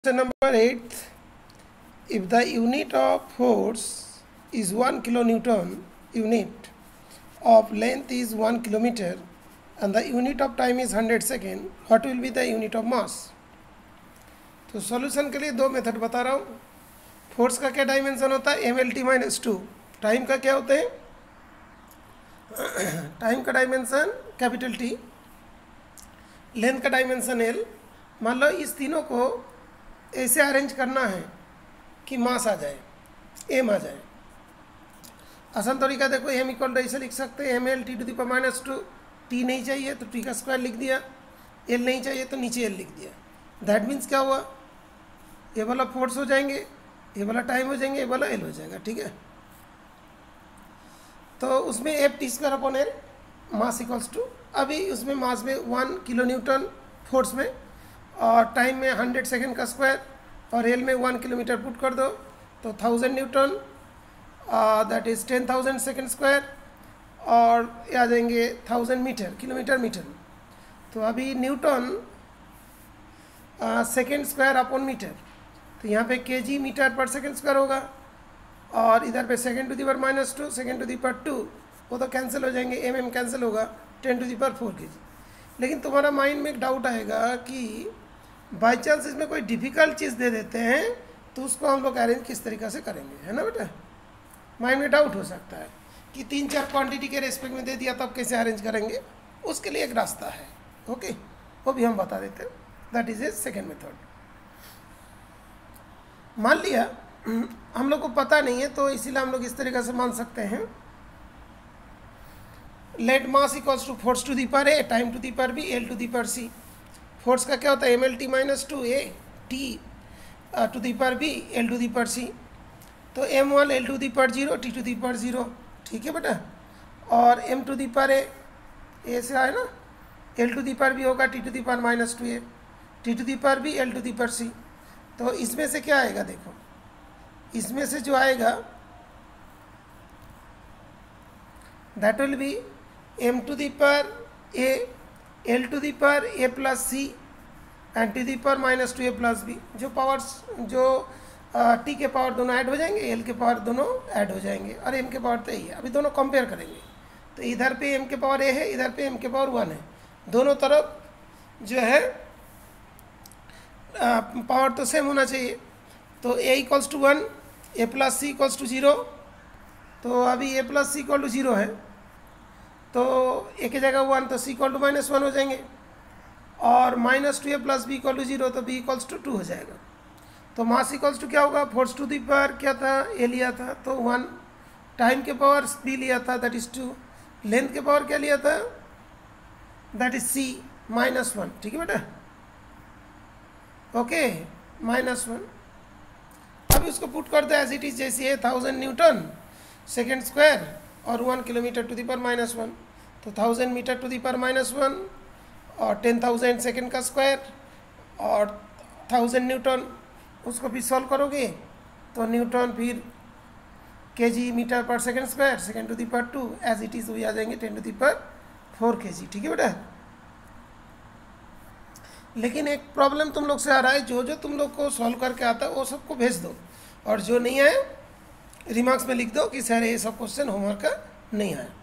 Question number 8. If the unit of force is 1 kilonewton, unit of length is 1 kilometer and the unit of time is 100 second, what will be the unit of mass? तो solution के लिए दो method बता रहा हूँ. Force का क्या dimension होता है? MLT-2. टाइम का क्या होता है? टाइम का डायमेंशन कैपिटल T, लेंथ का डायमेंशन L. मान लो इस तीनों को ऐसे अरेंज करना है कि मास आ जाए, एम आ जाए. आसान तरीका देखो, एम इक्वल ऐसे लिख सकते हैं ML T⁻². टी नहीं चाहिए तो टी का स्क्वायर लिख दिया, एल नहीं चाहिए तो नीचे एल लिख दिया. दैट मीन्स क्या हुआ? ये वाला फोर्स हो जाएंगे, ये वाला टाइम हो जाएंगे, ये वाला एल हो जाएगा. ठीक है, तो उसमें F(T²/L) मास इक्वल्स टू, अभी उसमें मास में 1 किलो न्यूटन फोर्स में और टाइम में 100 सेकेंड का स्क्वायर और एल में 1 किलोमीटर पुट कर दो तो 1000 newton, that is 10,000 second square और आ जाएंगे 1000 मीटर, किलोमीटर मीटर. तो अभी newton second square upon metre, तो यहाँ पे केजी मीटर पर सेकेंड स्क्वायर होगा और इधर पे (10⁻²), (10⁻²) वो तो कैंसिल हो जाएंगे, एम कैंसिल होगा, 10⁻4 kg. लेकिन तुम्हारा माइंड में एक डाउट आएगा कि बाई चांस इसमें कोई डिफ़िकल्ट चीज़ दे देते हैं तो उसको हम लोग अरेंज किस तरीक़े से करेंगे, है ना बेटा? माइंड में डाउट हो सकता है कि 3-4 क्वांटिटी के रेस्पेक्ट में दे दिया तब कैसे अरेंज करेंगे. उसके लिए एक रास्ता है, ओके, वो भी हम बता देते हैं. That is a second method. मान लिया हम लोग को पता नहीं है तो इसीलिए हम लोग इस तरीक़े से मान सकते हैं, let mass equals to force to the power a, time to the पर बी, एल टू दी पर सी. फोर्स का क्या होता है? MLT-2 A, T to the पर बी, एल टू दी पर सी. तो M1 L टू दी पर 0, T टू दी पर 0. ठीक है बेटा, और M टू दी पर ए से आए ना, L टू दी पर बी होगा T to the power -2a, T to the पर बी, L टू दी पर सी. तो इसमें से क्या आएगा? देखो, इसमें से जो आएगा that will be M to the power a, L to the power a plus C and T the power -2a plus B. जो पावर्स, जो टी के पावर दोनों ऐड हो जाएंगे, एल के पावर दोनों ऐड हो जाएंगे और एम के पावर तो यही है. अभी दोनों कंपेयर करेंगे तो इधर पे एम के पावर ए है, इधर पे एम के पावर 1 है. दोनों तरफ जो है पावर तो सेम होना चाहिए. तो a equals to 1, a plus C equals to 0. तो अभी a plus C equal to 0 है तो a की जगह 1 तो c इक्वल टू -1 हो जाएंगे और -2a plus b equal to 0 तो b इक्वल्स टू 2 हो जाएगा. तो मास इक्वल्स टू क्या होगा? फोर्स टू दी पर क्या था? a लिया था तो 1, टाइम के पावर b लिया था दैट इज़ 2, लेंथ के पावर क्या लिया था? That is c -1. ठीक है बेटा, ओके, -1. अब इसको पुट कर दो एज इट इज जैसी है, 1000 न्यूटन सेकेंड स्क्वायर और 1 किलोमीटर टू दी पर -1. तो 1000 मीटर टू दी पर -1 और 10,000 सेकेंड का स्क्वायर और 1000 न्यूटन. उसको भी सॉल्व करोगे तो न्यूटन फिर केजी मीटर पर second square, second to the power 2 as it is वही आ जाएंगे 10 टू दी पर 4 kg. ठीक है बेटा, लेकिन एक प्रॉब्लम तुम लोग से आ रहा है, जो जो तुम लोग को सॉल्व करके आता है वो सबको भेज दो और जो नहीं आए रिमार्क्स में लिख दो कि सर ये सब क्वेश्चन होमवर्क का नहीं आया.